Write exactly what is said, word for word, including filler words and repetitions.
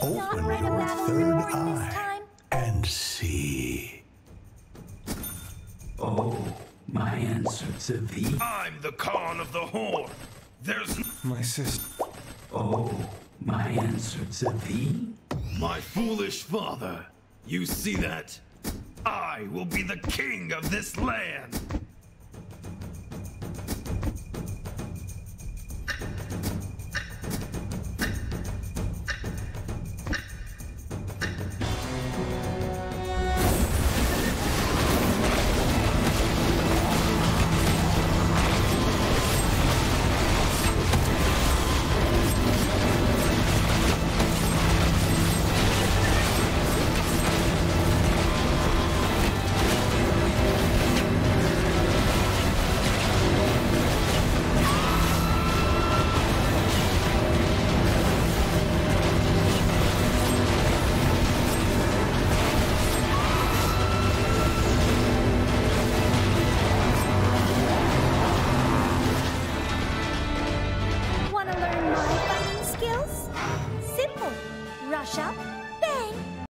Open Not your battle third reborn this eye time. and see. Oh, my answer to thee. I'm the Khan of the Horde. There's My sister. Oh, my answer to thee. my foolish father. You see that? I will be the king of this land. Want to learn my fighting skills? Simple. Rush up,